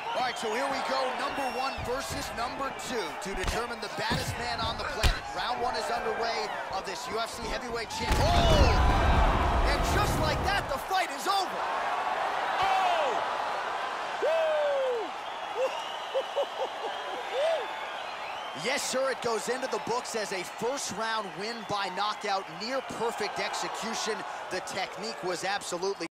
All right, so here we go, number one versus number two to determine the baddest man on the planet. Round one is underway of this UFC heavyweight champ. Oh! And just like that, the fight is over. Oh! Yes, sir, it goes into the books as a first-round win by knockout, near perfect execution. The technique was absolutely